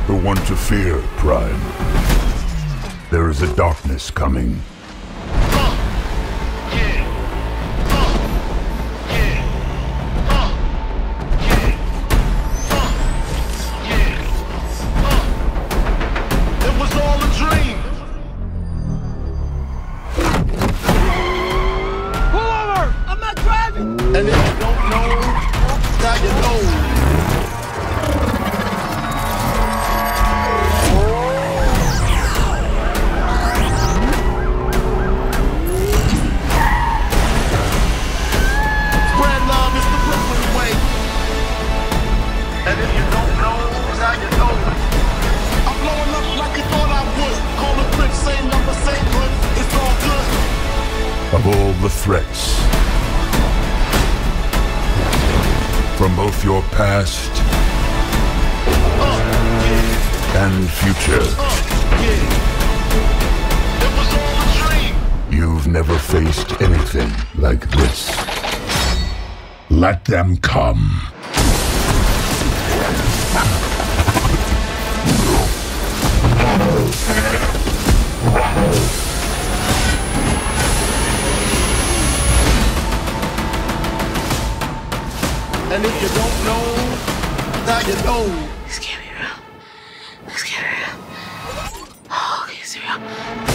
the one to fear, Prime. There is a darkness coming. It was all a dream. Pull over! I'm not driving! And if you don't know, now you know. Spread love is the Brooklyn way. And if you don't know, now you know. I'm blowing up like you thought I would. Call the Prince, same number, same hood. It's all good. Of all the threats, from both your past and future, It was all a dream. you've never faced anything like this. Let them come. And if you don't know, now you know. This can't be real. This can't be real. Oh, okay, it's real.